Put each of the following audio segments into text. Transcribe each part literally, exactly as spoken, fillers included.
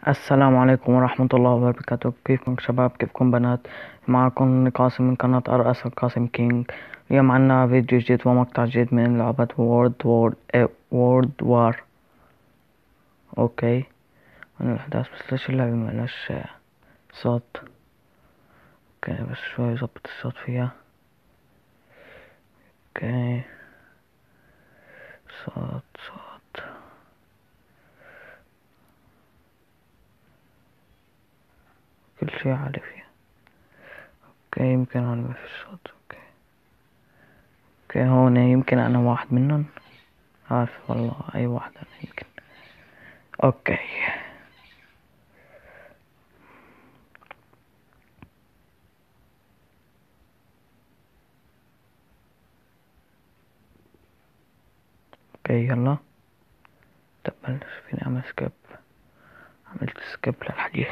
السلام عليكم ورحمة الله وبركاته. كيفكم شباب؟ كيفكم بنات؟ معكم قاسم من قناة ار اس قاسم كينج. اليوم عنا فيديو جديد ومقطع جديد من لعبة وورد وورد وورد وار. اوكي، من الاحداث بس ليش اللعبة ملهاش صوت؟ اوكي بس شوي ظبط الصوت فيها. اوكي، صوت صوت كل شي عالي فيها. اوكي يمكن هون ما في صوت. اوكي اوكي هون يمكن انا واحد منهم، عارف والله اي واحد انا يمكن. اوكي اوكي يلا تبلش فيني اعمل سكيب. عملت سكيب للحديث.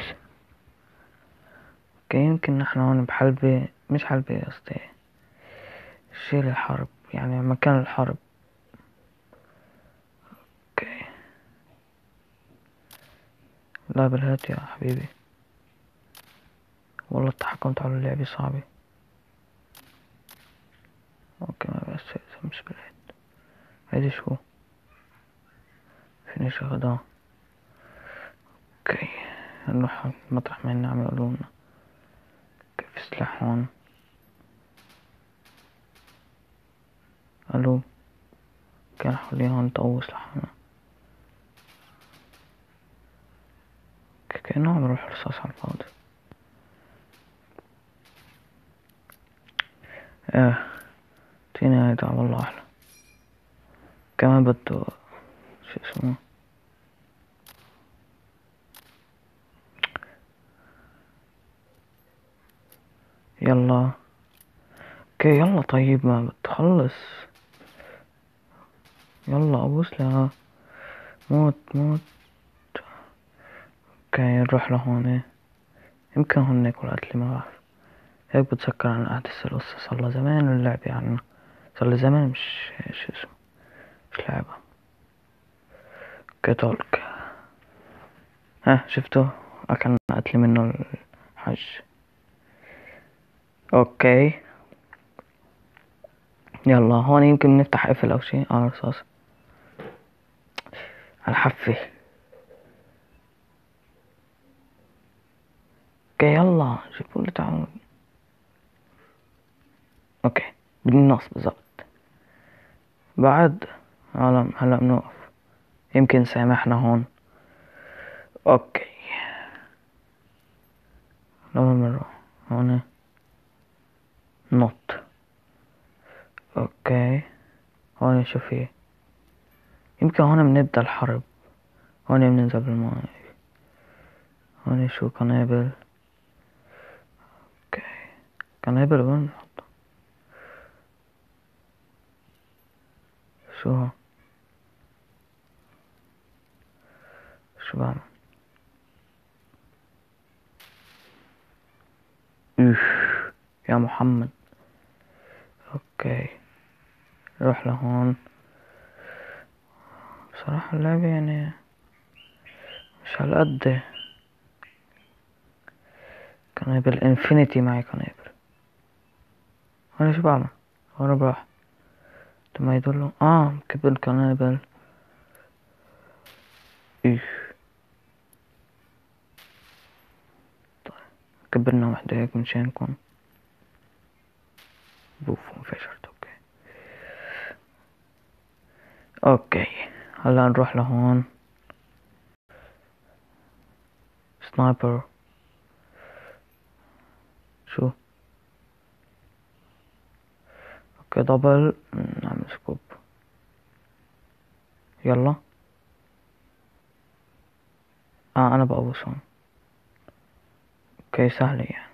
اوكي يمكن نحن هون بحلبة، مش حلبة قصدي شيل الحرب، يعني مكان الحرب. اوكي لا بالهات يا حبيبي، والله التحكم تاع اللعبة صعبة. اوكي ما بس مش بالهات. هيدي شو فيني شغلة. اوكي نروح مطرح ما نعمل قولولنا كيف سلاح هون. الو كان خلينا هون نطوي سلاحنا. كأنه عم يروح رصاص على الفاضي. اه تيني هيدا والله احلى. كمان بده شو اسمه. يلا اوكي يلا طيب ما بتخلص. يلا ابوس لها. موت موت. اوكي نروح لهون. يمكن هناك ولا قتلي ما بعرف. هيك بتذكر عن احداث القصة. صار زمان اللعبة عنا، صار زمان مش شو اسمه مش لعبة. اوكي تولك. ها شفتوا اكلنا قتلي منه الحج. اوكي يلا هون يمكن نفتح قفل او شي. اه رصاص على الحفة. اوكي يلا جيبوا لي تعال. اوكي بالنص بالضبط. بعد هلا هلا بنوقف. يمكن سامحنا هون. اوكي لوين بنروح هون؟ نط. اوكي هون شو في؟ يمكن هون بنبدأ الحرب. هون بننزل بالماء. هون شو قنابل. اوكي قنابل وين نحطها؟ شو ها؟ شو بعمل؟ اوف يا محمد. اوكي روح لهون. بصراحة اللعبة يعني مش هالقد. قنابل انفينيتي معي قنابل. هون شو بعمل؟ هون بروح ما يدلوا اه كبر قنابل. ايش كبرنا وحدة هيك منشانكم. بوف انفجرت. اوكي اوكي هلا نروح لهون. سنايبر شو. اوكي دبل نعمل سكوب. يلا اه انا بقوص هون. اوكي سهلة يعني.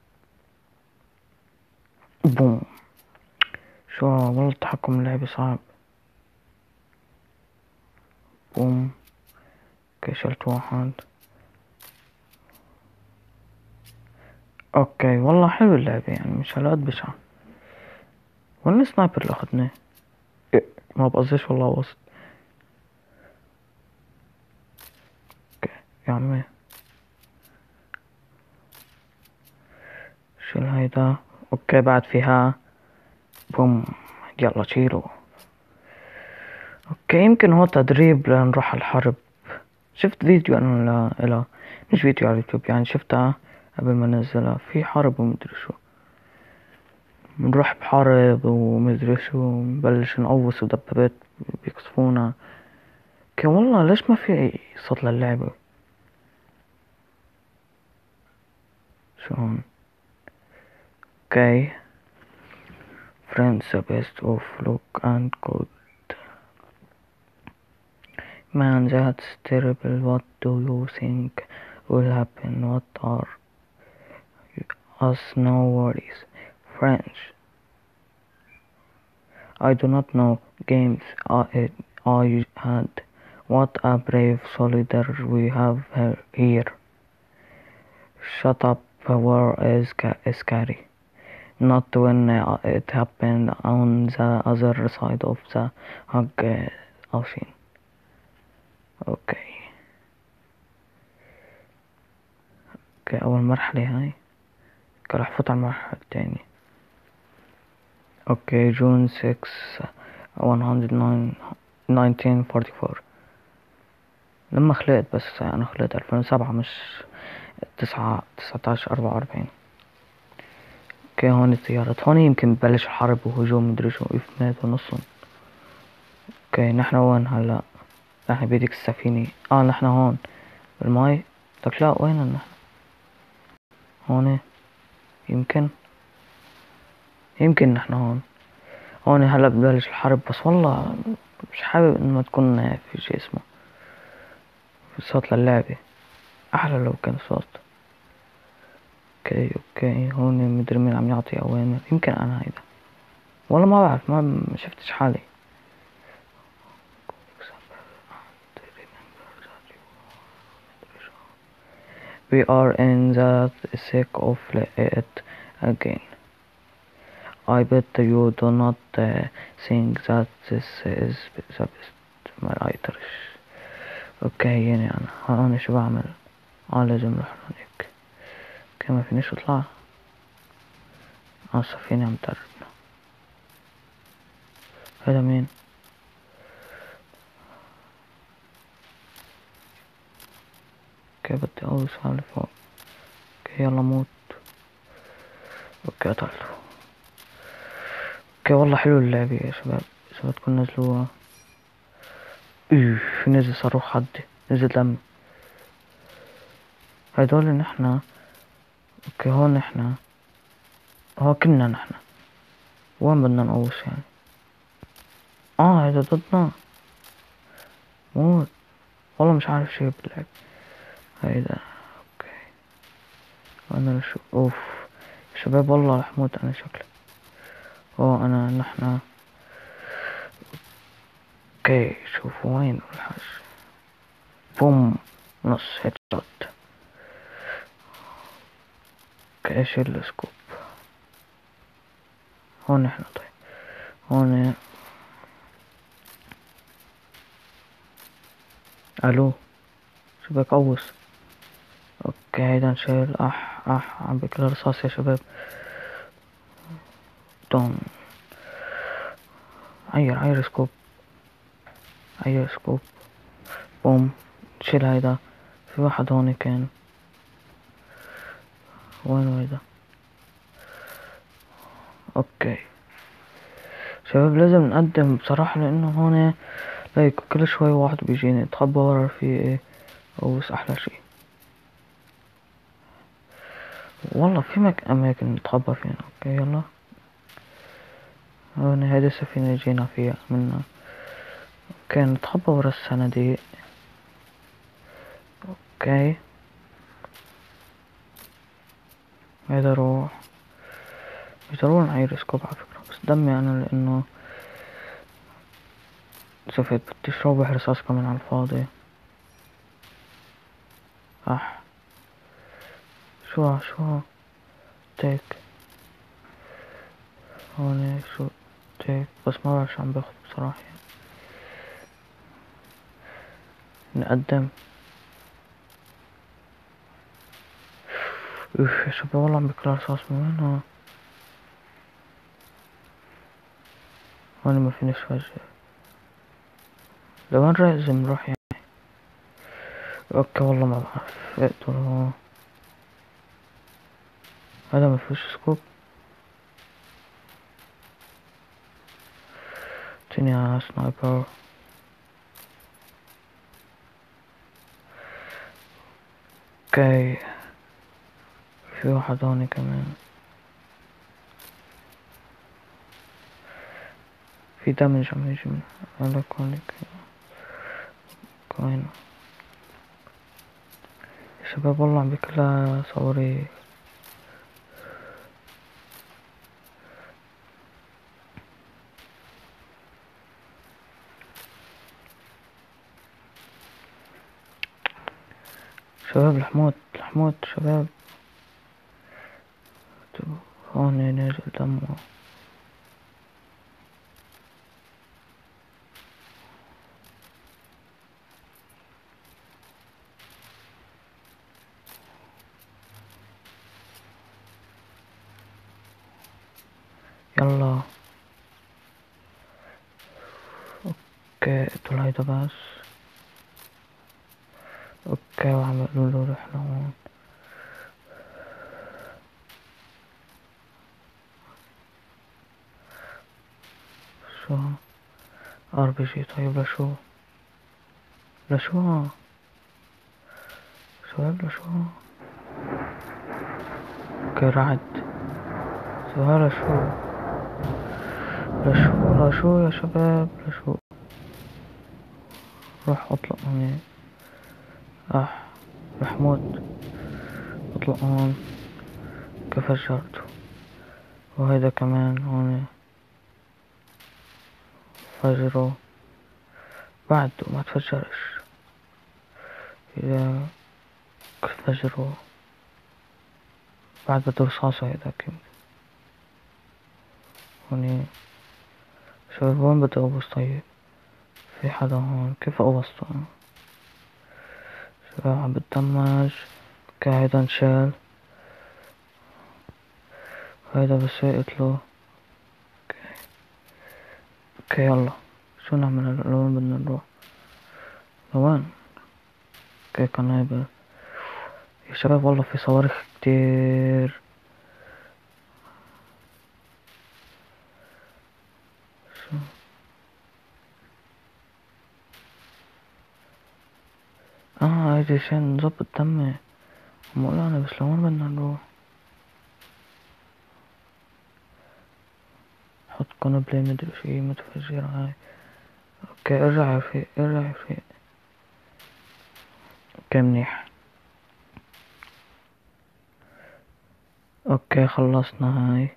بوم. شو والله التحكم اللعبة صعب. بوم. اوكي شلت واحد. اوكي والله حلو اللعبة يعني مش هالقد بشعة. وين السنايبر اللي اخدناه؟ إيه، ما بقصدش والله وسط. اوكي يا عمي هيدا. اوكي بعد فيها بوم. يلا شيلو. اوكي يمكن هو تدريب لنروح الحرب. شفت فيديو انا لا لا مش فيديو على اليوتيوب، يعني شفتها قبل ما انزلها، في حرب ومدري شو، بنروح بحرب ومدري شو، نبلش نقوص ودبابات بيقصفونا. اوكي والله ليش ما في صوت للعبة؟ شو هون؟ اوكي friends the best of look and good. Man, that's terrible. What do you think will happen? What are us? No worries. French. I do not know. Games I, I had. What a brave soldier we have here. Shut up. War is scary. Not when uh, it happened on the other side of the hug uh, ocean. اوكي. اوكي اول مرحلة هاي. اوكي راح فوت على المرحلة التانية. اوكي جون six nineteen forty-four. لما خلقت، بس انا خلقت ألفين وسبعة مش تسعة تسعتاش أربعة وأربعين. اوكي هون الطيارات، هون يمكن ببلش الحرب وهجوم مدري شو اثنين ونصهم. اوكي نحن وين هلا؟ نحن بيديك السفينة. اه نحن هون بالماي. لك لا وين نحن؟ هون يمكن يمكن نحن هون. هون هلا ببلش الحرب، بس والله مش حابب انه ما تكون في شي اسمه في صوت للعبة. احلى لو كان صوت. اوكي اوكي هون مدري مين عم يعطي اوامر، يمكن انا هيدا، والله ما بعرف، ما ما شفتش حالي. We are in the thick of it again. I bet you do not uh, think that this is the best ما رايترش. اوكي يعني انا هون شو بعمل؟ اه لازم نروح هونيك. اوكي ما فينيش اطلع. اه السفينة عم تقربنا. هذا مين؟ اوكي بدي اوصل لفوق. اوكي يلا موت. اوكي قتلته. اوكي والله حلو اللعبة يا شباب، اذا بدكم نزلوها. اوف نزل صاروخ حدي، نزل دم. هدول نحنا. اوكي هون نحنا، هو كنا نحنا وين بدنا نقوص يعني؟ اه هيدا ضدنا. موت. والله مش عارف شي باللعب هيدا. اوكي انا شو اوف شباب والله رح موت انا شكلي. اوه انا نحنا. اوكي شوفوا وين الحاج. بوم نص هيد شوت. اوكي ايش السكوب؟ هون نحنا. طيب هون الو شو بدك قوص؟ اوكي هيدا نشيل. اح اح عم بكل رصاص يا شباب. دون. عير عير سكوب. عير سكوب. بوم شيل هيدا. في واحد هون كان. وين هيدا؟ اوكي شباب لازم نقدم بصراحة، لانه هون لايك كل شوي واحد بيجيني اتخبى ورا رفيقي او بس احلى شي. والله في مك اماكن نتخبى فيها. اوكي يلا هون هيدي السفينة جينا فيها منا. اوكي نتخبى ورا الصناديق. اوكي هيدا روح. مش ضروري نعير سكوب على فكرة، بس دمي انا لانه سفيت بديش روح رصاص كمان على الفاضي. اح شو شو تيك هون شو تيك، بس ما بعرف شو عم باخد بصراحة. نقدم. اوف يا شباب والله عم بكل رصاص من وين. وانا ما فينيش فجأة. لو انا لازم نروح يعني. اوكي والله ما بعرف اقتله. هذا ما فيهوش سكوب. تاني سنايبر. اوكي في واحد هوني كمان. في دمج عم يجي من هذا كونك كوين. يا شباب والله عم بكلها صوري. شباب الحموت الحموت شباب. هون نازل دمه. يلا اوكي اقتل هيدا بس. اوكي وعملوا له رحلة هون. شو ار بي جي. طيب لشو لشو شباب لشو. اوكي رعد. سؤال لشو لشو لشو يا شباب لشو. روح اطلق هوني. راح رح موت. اطلق هون. كفجرته. وهيدا كمان هون فجره. بعد ما تفجرش. اذا فجره بعد بده رصاصة هيداك. هوني شباب وين بدي اغوص. طيب في حدا هون كيف اغوصته. شباب عم بتدمج. اوكي هيدا انشال. هيدا بس يقتله. اوكي اوكي يلا. شو نعمل هلا لوين بدنا نروح لوين. اوكي قنابل. يا شباب والله في صواريخ كتير. شو اه هيدي عشان نظبط دمي. عم اقول انا بس لوين بدنا نروح. حط قنبلة مدري شي متفجرة هاي. اوكي ارجع يا رفيق ارجع يا رفيق. اوكي منيح. اوكي خلصنا هاي.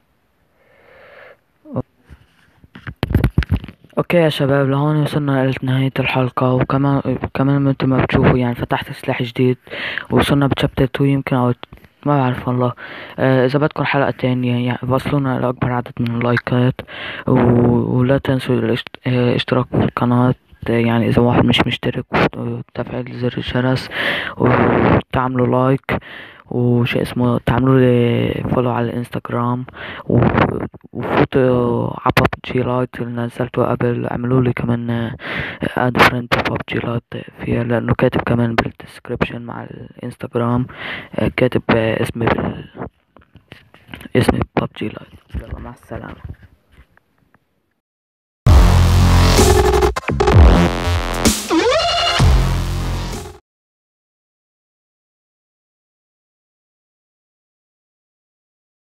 اوكي يا شباب لهون وصلنا لنهاية الحلقة. وكمان كمان مثل ما بتشوفوا يعني فتحت سلاح جديد. وصلنا بشابتر تو يمكن او ما بعرف والله. آه اذا بدكم حلقة تانية يعني وصلونا لاكبر عدد من اللايكات. و... ولا تنسوا الاشت... آه اشتراك في القناة. يعني اذا واحد مش مشترك وتفعيل زر الجرس وتعملوا لايك وشي اسمه تعملوا لي فولو على الانستغرام. و... وفوتوا على ببجي لايت اللي نزلته قبل. اعملوا لي كمان اد فريند ببجي لايت فيها لانه كاتب كمان بالديسكريبشن مع الانستغرام. كاتب اسمي بال... اسمي ببجي لايت. يلا مع السلامة.